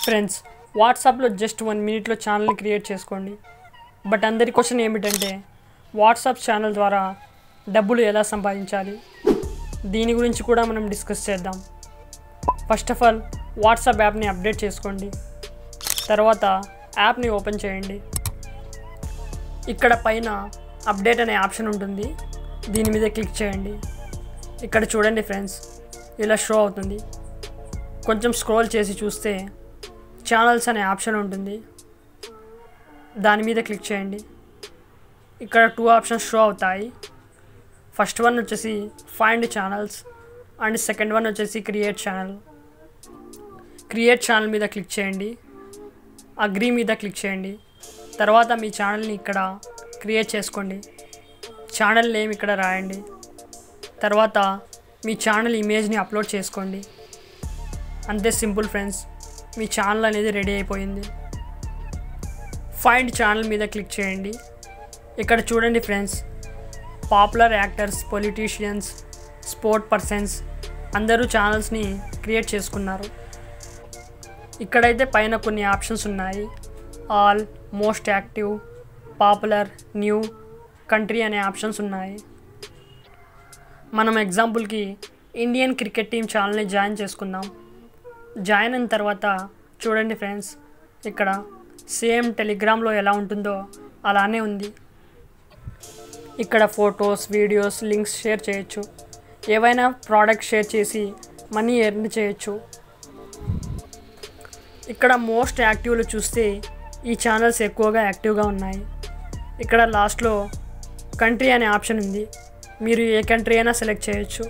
Friends, వాట్సాప్లో just 1 మినిట్లో ఛానల్ని క్రియేట్ చేసుకోండి. బట్ అందరి క్వశ్చన్ ఏమిటంటే వాట్సాప్ ఛానల్ ద్వారా డబ్బులు ఎలా సంపాదించాలి, దీని గురించి కూడా మనం డిస్కస్ చేద్దాం. ఫస్ట్ ఆఫ్ ఆల్ వాట్సాప్ యాప్ని అప్డేట్ చేసుకోండి. తర్వాత యాప్ని ఓపెన్ చేయండి. ఇక్కడ పైన అప్డేట్ అనే ఆప్షన్ ఉంటుంది, దీని మీద క్లిక్ చేయండి. ఇక్కడ చూడండి ఫ్రెండ్స్, ఇలా షో అవుతుంది. కొంచెం స్క్రోల్ చేసి చూస్తే ఛానల్స్ అనే ఆప్షన్ ఉంటుంది, దాని మీద క్లిక్ చేయండి. ఇక్కడ 2 ఆప్షన్స్ షో అవుతాయి. ఫస్ట్ వన్ వచ్చేసి find channels and second one వచ్చేసి క్రియేట్ ఛానల్. క్రియేట్ ఛానల్ మీద క్లిక్ చేయండి, అగ్రీ మీద క్లిక్ చేయండి. తర్వాత మీ ఛానల్ని ఇక్కడ క్రియేట్ చేసుకోండి. ఛానల్ నేమ్ ఇక్కడ రాయండి. తర్వాత మీ ఛానల్ ఇమేజ్ని అప్లోడ్ చేసుకోండి. అంతే సింపుల్ ఫ్రెండ్స్, మీ ఛానల్ అనేది రెడీ అయిపోయింది. ఫైండ్ ఛానల్ మీద క్లిక్ చేయండి. ఇక్కడ చూడండి friends, popular actors, politicians, sport persons అందరూ ఛానల్స్ని క్రియేట్ చేసుకున్నారు. ఇక్కడైతే పైన కొన్ని ఆప్షన్స్ ఉన్నాయి. All, most active, popular, new, country అనే ఆప్షన్స్ ఉన్నాయి. మనం ఎగ్జాంపుల్కి ఇండియన్ క్రికెట్ టీమ్ ఛానల్ని జాయిన్ చేసుకుందాం. జాయిన్ అయిన తర్వాత చూడండి ఫ్రెండ్స్, ఇక్కడ సేమ్ టెలిగ్రామ్లో ఎలా ఉంటుందో అలానే ఉంది. ఇక్కడ ఫొటోస్, వీడియోస్, లింక్స్ షేర్ చేయొచ్చు. ఏవైనా ప్రోడక్ట్ షేర్ చేసి మనీ ఎర్న్ చేయొచ్చు. ఇక్కడ మోస్ట్ యాక్టివ్లో చూస్తే ఈ ఛానల్స్ ఎక్కువగా యాక్టివ్గా ఉన్నాయి. ఇక్కడ లాస్ట్లో కంట్రీ అనే ఆప్షన్ ఉంది, మీరు ఏ కంట్రీ అయినా సెలెక్ట్ చేయొచ్చు.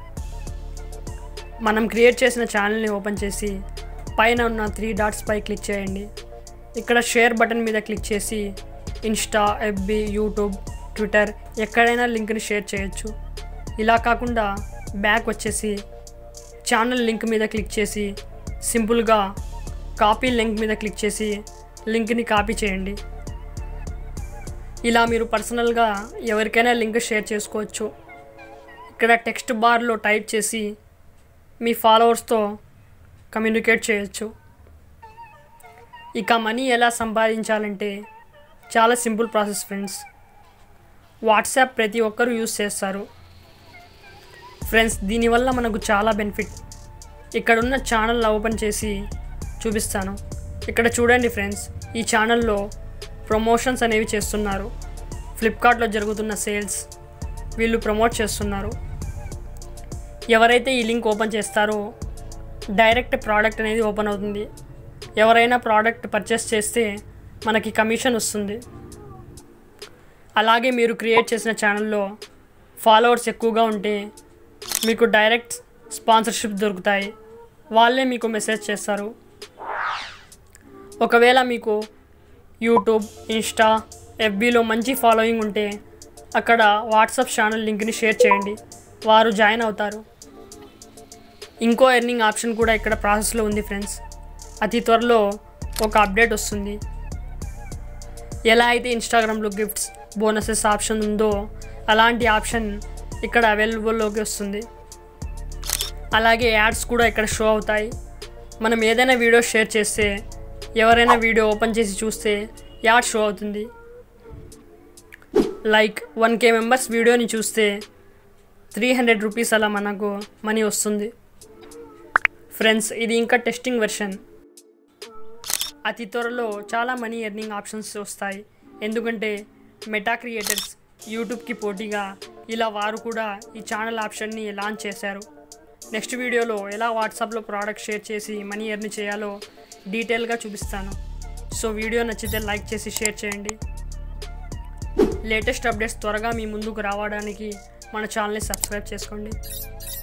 మనం క్రియేట్ చేసిన ఛానల్ని ఓపెన్ చేసి పైన ఉన్న 3 డాట్స్ పై క్లిక్ చేయండి. ఇక్కడ షేర్ బటన్ మీద క్లిక్ చేసి ఇన్స్టా, ఎఫ్బి, యూట్యూబ్, ట్విట్టర్ ఎక్కడైనా లింక్ని షేర్ చేయొచ్చు. ఇలా కాకుండా బ్యాక్ వచ్చేసి ఛానల్ లింక్ మీద క్లిక్ చేసి సింపుల్గా కాపీ లింక్ మీద క్లిక్ చేసి లింక్ని కాపీ చేయండి. ఇలా మీరు పర్సనల్గా ఎవరికైనా లింక్ షేర్ చేసుకోవచ్చు. ఇక్కడ టెక్స్ట్ బార్లో టైప్ చేసి మీ ఫాలోవర్స్తో కమ్యూనికేట్ చేయొచ్చు. ఇక మనీ ఎలా సంపాదించాలంటే చాలా సింపుల్ ప్రాసెస్ ఫ్రెండ్స్. వాట్సాప్ ప్రతి ఒక్కరూ యూజ్ చేస్తారు ఫ్రెండ్స్. దీనివల్ల మనకు చాలా బెనిఫిట్. ఇక్కడున్న ఛానల్ ఓపెన్ చేసి చూపిస్తాను. ఇక్కడ చూడండి ఫ్రెండ్స్, ఈ ఛానల్లో ప్రమోషన్స్ అనేవి చేస్తున్నారు. ఫ్లిప్కార్ట్లో జరుగుతున్న సేల్స్ వీళ్ళు ప్రమోట్ చేస్తున్నారు. ఎవరైతే ఈ లింక్ ఓపెన్ చేస్తారో డైరెక్ట్ ప్రోడక్ట్ అనేది ఓపెన్ అవుతుంది. ఎవరైనా ప్రోడక్ట్ పర్చేస్ చేస్తే మనకి కమిషన్ వస్తుంది. అలాగే మీరు క్రియేట్ చేసిన ఛానల్లో ఫాలోవర్స్ ఎక్కువగా ఉంటే మీకు డైరెక్ట్ స్పాన్సర్షిప్ దొరుకుతాయి. వాళ్ళే మీకు మెసేజ్ చేస్తారు. ఒకవేళ మీకు యూట్యూబ్, ఇన్స్టా, ఎఫ్బీలో మంచి ఫాలోయింగ్ ఉంటే అక్కడ వాట్సాప్ ఛానల్ లింక్ని షేర్ చేయండి, వారు జాయిన్ అవుతారు. ఇంకో ఎర్నింగ్ ఆప్షన్ కూడా ఇక్కడ ప్రాసెస్లో ఉంది ఫ్రెండ్స్. అతి త్వరలో ఒక అప్డేట్ వస్తుంది. ఎలా అయితే ఇన్స్టాగ్రామ్లో గిఫ్ట్స్, బోనసెస్ ఆప్షన్ ఉందో అలాంటి ఆప్షన్ ఇక్కడ అవైలబుల్లోకి వస్తుంది. అలాగే యాడ్స్ కూడా ఇక్కడ షో అవుతాయి. మనం ఏదైనా వీడియో షేర్ చేస్తే ఎవరైనా వీడియో ఓపెన్ చేసి చూస్తే యాడ్ షో అవుతుంది. లైక్ 1K మెంబర్స్ వీడియోని చూస్తే 300 రూపీస్ అలా మనకు మనీ వస్తుంది ఫ్రెండ్స్. ఇది ఇంకా టెస్టింగ్ వెర్షన్. అతి త్వరలో చాలా మనీ ఎర్నింగ్ ఆప్షన్స్ వస్తాయి. ఎందుకంటే మెటా క్రియేటర్స్ యూట్యూబ్కి పోటీగా ఇలా వారు కూడా ఈ ఛానల్ ఆప్షన్ని లాంచ్ చేశారు. నెక్స్ట్ వీడియోలో ఎలా వాట్సాప్లో ప్రోడక్ట్ షేర్ చేసి మనీ ఎర్న్ చేయాలో డీటెయిల్గా చూపిస్తాను. సో వీడియో నచ్చితే లైక్ చేసి షేర్ చేయండి. లేటెస్ట్ అప్డేట్స్ త్వరగా మీ ముందుకు రావడానికి మన ఛానల్ని సబ్స్క్రైబ్ చేసుకోండి.